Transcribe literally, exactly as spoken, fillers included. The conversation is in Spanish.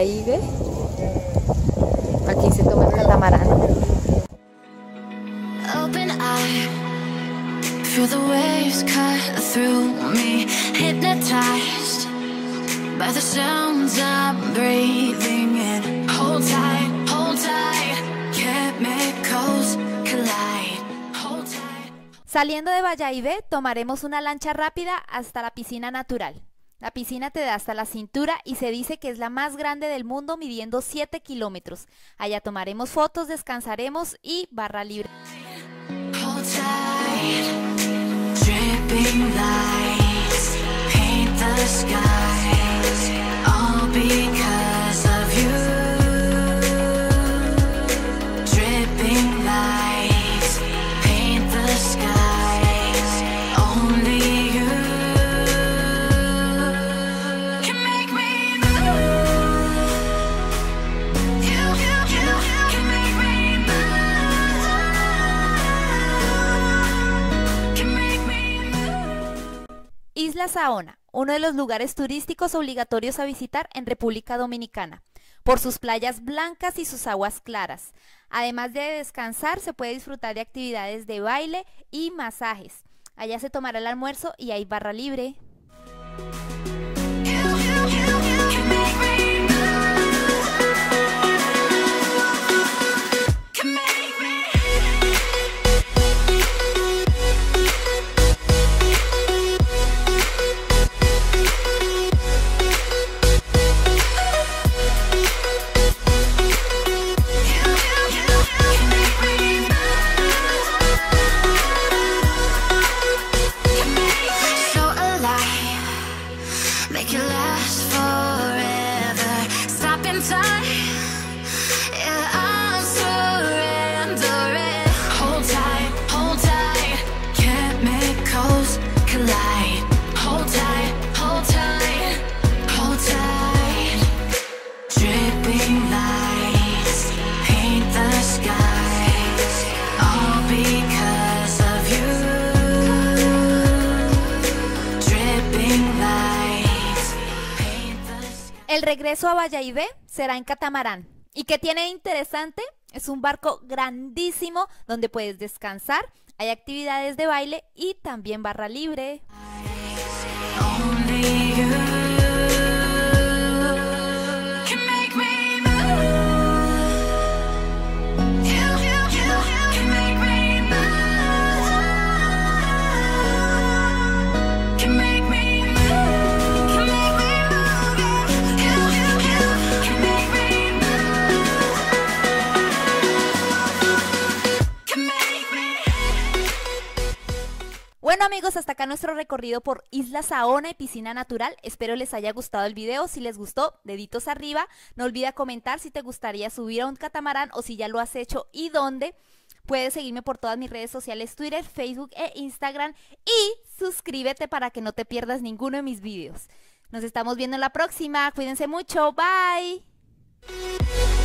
Bayahíbe. Aquí se toma el catamarán. Open eye, feel the waves cut through me, hypnotized by the sounds I'm breathing in. Hold tight, hold tight, chemicals collide. Hold tight. Saliendo de Bayahíbe, tomaremos una lancha rápida hasta la piscina natural. La piscina te da hasta la cintura y se dice que es la más grande del mundo, midiendo siete kilómetros. Allá tomaremos fotos, descansaremos y barra libre. Hold tight, dripping lights paint the skies, all because of you. Dripping lights paint the skies, only you can make me move. You, you, you can make me move. Can make me move. Isla Saona, uno de los lugares turísticos obligatorios a visitar en República Dominicana, por sus playas blancas y sus aguas claras. Además de descansar, se puede disfrutar de actividades de baile y masajes. Allá se tomará el almuerzo y hay barra libre. You, you, you can make me move. Can make me. So alive, make it last forever. Stop in time, yeah, I'm surrendering. Hold tight, hold tight, chemicals collide. Hold tight, hold tight, hold tight. Dripping lights paint the skies, all because of you. Dripping lights paint the skies. El regreso a Bayahíbe será en catamarán. ¿Y qué tiene de interesante? Es un barco grandísimo donde puedes descansar, hay actividades de baile y también barra libre. Only you can make me move. You, you, you can make me move. Can make me move. Can make me move. You, you, you can make me move. Can make me. Bueno amigos, hasta acá nuestro recorrido por Isla Saona y piscina natural. Espero les haya gustado el video. Si les gustó, deditos arriba. No olvida comentar si te gustaría subir a un catamarán o si ya lo has hecho y dónde. Puedes seguirme por todas mis redes sociales, Twitter, Facebook e Instagram. Y suscríbete para que no te pierdas ninguno de mis videos. Nos estamos viendo en la próxima. Cuídense mucho. Bye.